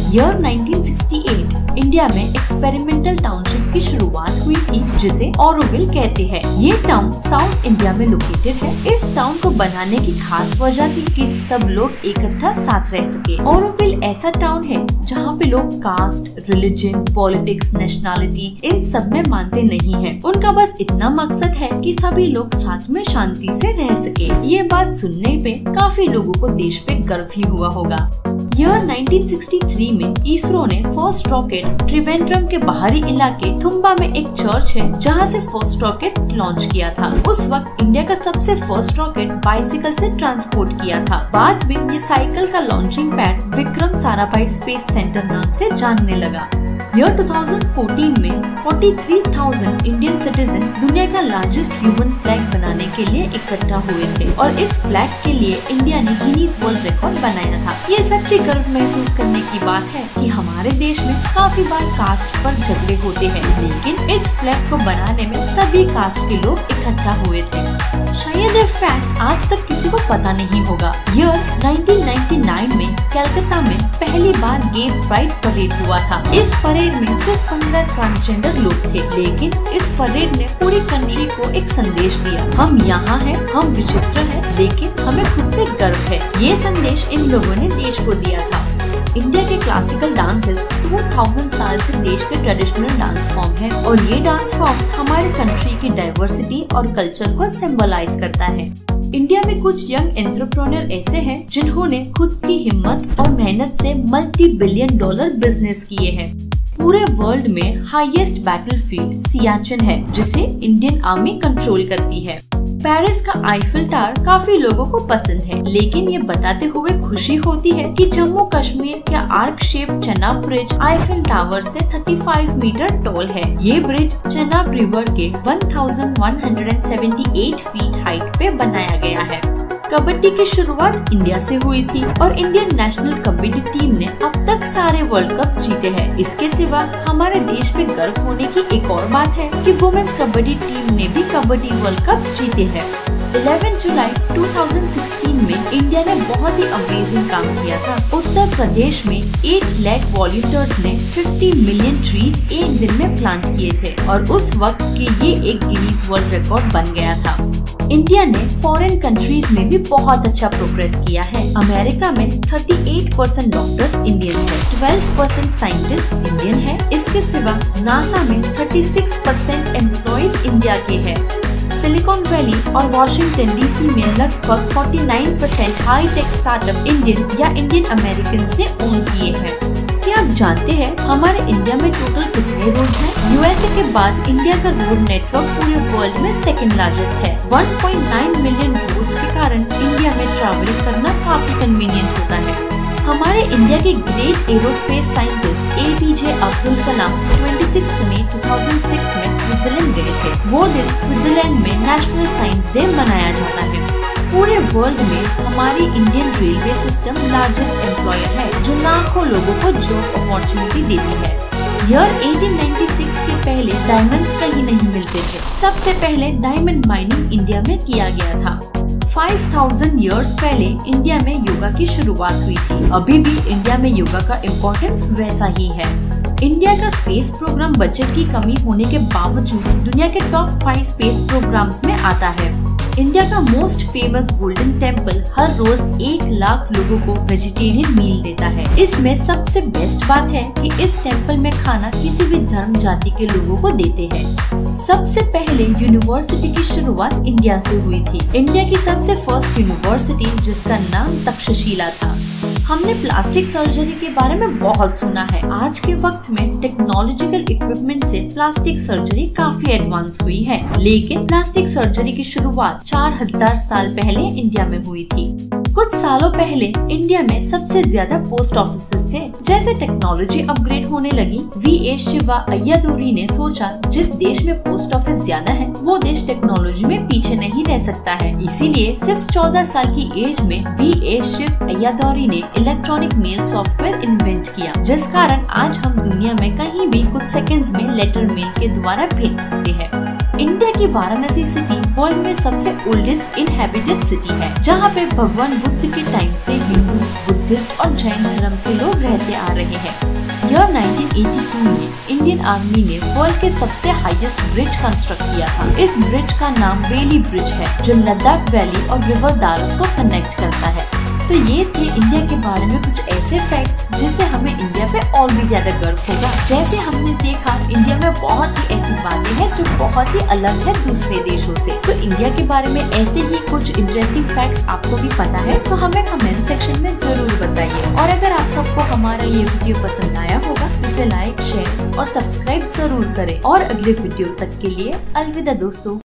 Year 1968 India में experimental township की शुरुआत हुई थी, जिसे ऑरोविल कहते हैं। ये टाउन साउथ इंडिया में लोकेटेड है। इस टाउन को बनाने की खास वजह थी कि सब लोग इकट्ठा साथ रह सके। ऑरोविल ऐसा टाउन है जहाँ पे लोग कास्ट, रिलीजन, पॉलिटिक्स, नेशनलिटी इन सब में मानते नहीं हैं। उनका बस इतना मकसद है कि सभी लोग साथ में शांति से रह सके। ये बात सुनने पे काफी लोगों को देश पे गर्व ही हुआ होगा। ईयर 1963 में इसरो ने फर्स्ट रॉकेट त्रिवेंद्रम के बाहरी इलाके थुम्बा में एक चर्च है जहां से फर्स्ट रॉकेट लॉन्च किया था। उस वक्त इंडिया का सबसे फर्स्ट रॉकेट बाइसिकल से ट्रांसपोर्ट किया था। बाद में ये साइकिल का launching pad Vikram Sarabhai space centre नाम से जानने लगा। ईयर 2014 में 43,000 इंडियन सिटीजन दुनिया का लार्जेस्ट ह्यूमन फ्लैग बनाने के लिए इकट्ठा हुए थे और इस फ्लैग के लिए इंडिया ने गिनीज वर्ल्ड रिकॉर्ड बनाया था। ये सच्ची गर्व महसूस करने की बात है कि हमारे देश में काफी बार कास्ट पर झगड़े होते हैं, लेकिन इस फ्लैग को बनाने में सभी कास्ट के लोग इकट्ठा हुए थे। शायद ये फैक्ट आज तक किसी को पता नहीं होगा। ईयर 1999 में कलकत्ता में पहली बार गे प्राइड परेड हुआ था। इस परेड में सिर्फ 15 ट्रांसजेंडर लोग थे, लेकिन इस परेड ने पूरी कंट्री को एक संदेश दिया। हम यहाँ हैं, हम विचित्र हैं, लेकिन हमें खुद पे गर्व है। ये संदेश इन लोगों ने देश को दिया था। इंडिया के क्लासिकल डांसेस 2000 साल से देश के ट्रेडिशनल डांस फॉर्म है और ये डांस फॉर्म्स हमारे कंट्री की डाइवर्सिटी और कल्चर को सिंबलाइज करता है। इंडिया में कुछ यंग एंटरप्रेन्योर ऐसे हैं जिन्होंने खुद की हिम्मत और मेहनत से $multi-billion बिजनेस किए हैं। पूरे वर्ल्ड में हाईएस्ट बैटलफील्ड सियाचिन है, जिसे इंडियन आर्मी कंट्रोल करती है। पेरिस का आईफिल टावर काफी लोगों को पसंद है, लेकिन ये बताते हुए खुशी होती है कि जम्मू कश्मीर का arch shape Chenab bridge Eiffel tower से 35 मीटर टॉल है। ये ब्रिज चेनाब रिवर के 1178 फीट हाइट पे बनाया गया है। कबड्डी की शुरुआत इंडिया से हुई थी और इंडियन नेशनल कबड्डी टीम ने अब तक सारे वर्ल्ड कप जीते हैं। इसके सिवा हमारे देश पे गर्व होने की एक और बात है कि वुमेन्स कबड्डी टीम ने भी कबड्डी वर्ल्ड कप जीते हैं। 11 जुलाई 2016 में इंडिया ने बहुत ही अमेजिंग काम किया था। उत्तर प्रदेश में 8 लाख वॉलंटियर्स ने 50 मिलियन ट्रीज एक दिन में प्लांट किए थे और उस वक्त के ये एक गिनीज वर्ल्ड रिकॉर्ड बन गया था। इंडिया ने फॉरेन कंट्रीज में भी बहुत अच्छा प्रोग्रेस किया है। अमेरिका में 38% डॉक्टर्स इंडियन है, 12% साइंटिस्ट इंडियन है। इसके सिवा नासा में 36% एम्प्लॉइज इंडिया के हैं। सिलिकॉन वैली और वाशिंगटन डीसी में लगभग 49% हाईटेक स्टार्टअप इंडियन या इंडियन अमेरिकन ने ओन किए हैं। क्या आप जानते हैं हमारे इंडिया में टोटल कितने रोड हैं? यूएसए के बाद इंडिया का रोड नेटवर्क पूरे वर्ल्ड में सेकंड लार्जेस्ट है। 1.9 मिलियन रोड्स के कारण इंडिया में ट्रैवलिंग करना काफी कन्वीनियंट होता है। हमारे इंडिया के great aerospace scientist APJ Abdul Kalam 26 मई 2006 में स्विट्जरलैंड गए थे। वो दिन स्विट्जरलैंड में नेशनल साइंस डे मनाया जाता है। पूरे वर्ल्ड में हमारी Indian railway system largest employer है, जो लाखों लोगों को जॉब अपॉर्चुनिटी देती है। ईयर 1896 के पहले डायमंड्स कहीं नहीं मिलते थे। सबसे पहले डायमंड माइनिंग इंडिया में किया गया था। 5000 इयर्स पहले इंडिया में योगा की शुरुआत हुई थी। अभी भी इंडिया में योगा का इम्पोर्टेंस वैसा ही है। इंडिया का स्पेस प्रोग्राम बजट की कमी होने के बावजूद दुनिया के टॉप 5 स्पेस प्रोग्राम्स में आता है। इंडिया का मोस्ट फेमस गोल्डन टेम्पल हर रोज 1 लाख लोगों को वेजिटेरियन मील देता है। इसमें सबसे बेस्ट बात है कि इस टेम्पल में खाना किसी भी धर्म जाति के लोगों को देते हैं। सबसे पहले यूनिवर्सिटी की शुरुआत इंडिया से हुई थी। इंडिया की सबसे फर्स्ट यूनिवर्सिटी जिसका नाम तक्षशिला था। हमने प्लास्टिक सर्जरी के बारे में बहुत सुना है। आज के वक्त में टेक्नोलॉजिकल इक्विपमेंट से प्लास्टिक सर्जरी काफी एडवांस हुई है, लेकिन प्लास्टिक सर्जरी की शुरुआत 4000 साल पहले इंडिया में हुई थी। कुछ सालों पहले इंडिया में सबसे ज्यादा पोस्ट ऑफिसेस थे। जैसे टेक्नोलॉजी अपग्रेड होने लगी, वी.ए. शिवा अय्यादुरी ने सोचा जिस देश में पोस्ट ऑफिस ज्यादा है वो देश टेक्नोलॉजी में पीछे नहीं रह सकता है। इसीलिए सिर्फ 14 साल की एज में वी.ए. शिव अय्यादुरी ने इलेक्ट्रॉनिक मेल सॉफ्टवेयर इन्वेंट किया, जिस कारण आज हम दुनिया में कहीं भी कुछ सेकंड्स में लेटर मेल के द्वारा भेज सकते हैं। इंडिया की वाराणसी सिटी वर्ल्ड में सबसे ओल्डेस्ट इनहेबिटेड सिटी है, जहाँ पे भगवान बुद्ध के टाइम से हिंदू, बुद्धिस्ट और जैन धर्म के लोग रहते आ रहे हैं। यह 1982 में इंडियन आर्मी ने वर्ल्ड के सबसे हाईएस्ट ब्रिज कंस्ट्रक्ट किया था। इस ब्रिज का नाम बेली ब्रिज है, जो लद्दाख वैली और रिवर दारस को कनेक्ट करता है। तो ये थे इंडिया के बारे में कुछ ऐसे फैक्ट्स जिससे हमें इंडिया पे और भी ज्यादा गर्व होगा। जैसे हमने देखा, इंडिया में बहुत ही ऐसी बातें हैं जो बहुत ही अलग है दूसरे देशों से। तो इंडिया के बारे में ऐसे ही कुछ इंटरेस्टिंग फैक्ट्स आपको भी पता है तो हमें कमेंट सेक्शन में जरूर बताइए। और अगर आप सबको हमारा ये वीडियो पसंद आया होगा तो इसे लाइक, शेयर और सब्सक्राइब जरूर करें। और अगले वीडियो तक के लिए अलविदा दोस्तों।